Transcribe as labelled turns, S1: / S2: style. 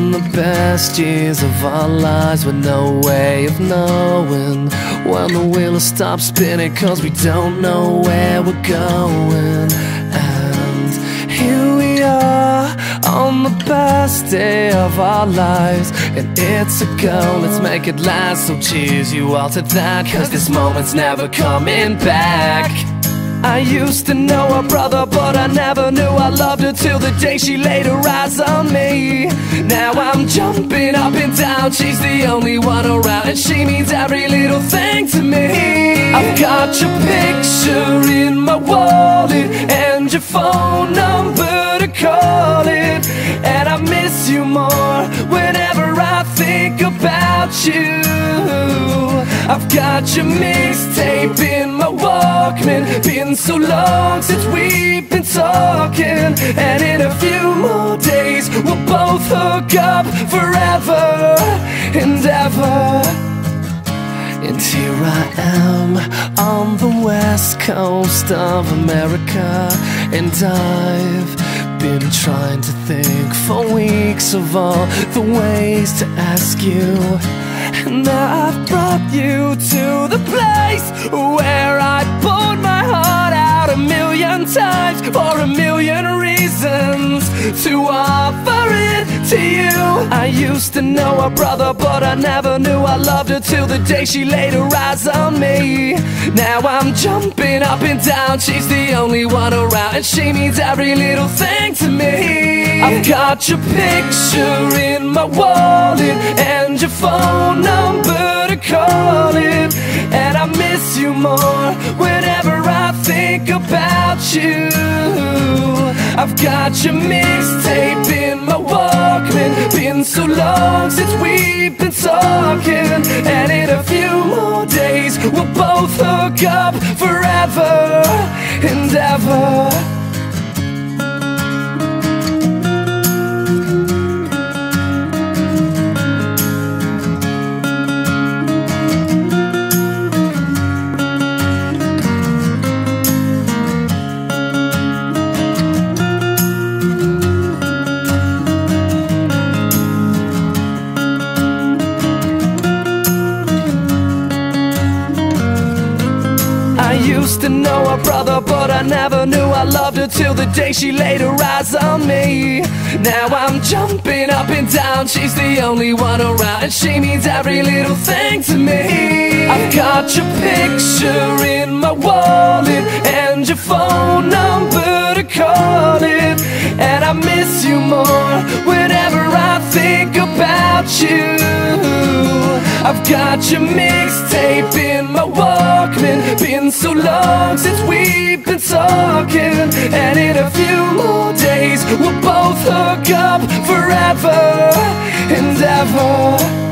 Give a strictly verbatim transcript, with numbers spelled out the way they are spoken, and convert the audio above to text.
S1: in the best years of our lives, with no way of knowing when the wheel will stop spinning, cause we don't know where we're going. And here we are on the best day of our lives, and it's a go, let's make it last. So cheers you all to that, cause this moment's never coming back. I used to know her brother, but I never knew I loved her till the day she laid her eyes on me. Now I'm jumping up and down, she's the only one around, and she means every little thing to me. I've got your picture in my wallet and your phone number to call it, and I miss you more whenever I think about you. I've got your mixtape in my Walkman, been so long since we've been talking, and in a few more days we'll both hook up forever and ever. And here I am on the west coast of America, and I've been trying to think for weeks of all the ways to ask you. And now I've brought you to the place where I poured my heart out a million times for a million reasons to offer it to you. I used to know her brother, but I never knew I loved her till the day she laid her eyes on me. Now I'm jumping up and down, she's the only one around, and she means every little thing to me. I've got your picture in my wallet and your phone number to call it, and I miss you more whenever I think about you. I've got your mixtape in my Walkman, been so long since we've been talking, and in a few more days we'll both hook up forever and ever. I used to know her brother, but I never knew I loved her till the day she laid her eyes on me. Now I'm jumping up and down, she's the only one around, and she means every little thing to me. I've got your picture in my wallet and your phone number to call it, and I miss you more whenever I think about you. I've got your mixtape in my Walkman, been so long since we've been talking, and in a few more days we'll both hook up forever and ever.